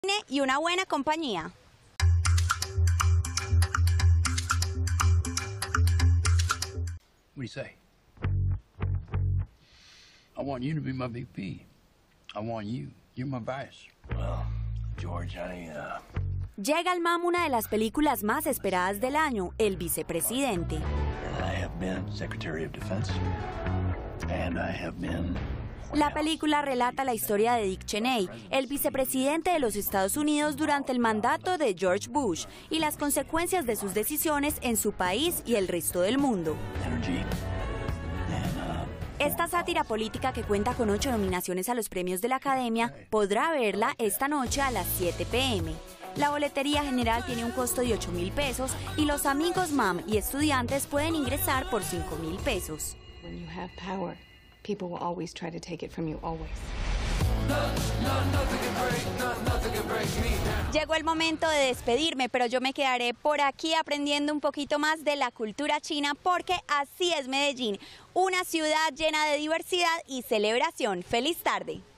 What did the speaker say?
Y una buena compañía. What do you say? I want you to be my VP. I want you. You're my vice. Well, George, Llega al MAM una de las películas más esperadas del año, El Vicepresidente. I have been Secretary of Defense, and I have been... La película relata la historia de Dick Cheney, el vicepresidente de los Estados Unidos durante el mandato de George Bush, y las consecuencias de sus decisiones en su país y el resto del mundo. Esta sátira política, que cuenta con 8 nominaciones a los premios de la Academia, podrá verla esta noche a las 7 p.m. La boletería general tiene un costo de 8.000 pesos y los amigos MAM y estudiantes pueden ingresar por 5.000 pesos. People will always try to take it from you, always. Llegó el momento de despedirme, pero yo me quedaré por aquí aprendiendo un poquito más de la cultura china, porque así es Medellín, una ciudad llena de diversidad y celebración. ¡Feliz tarde!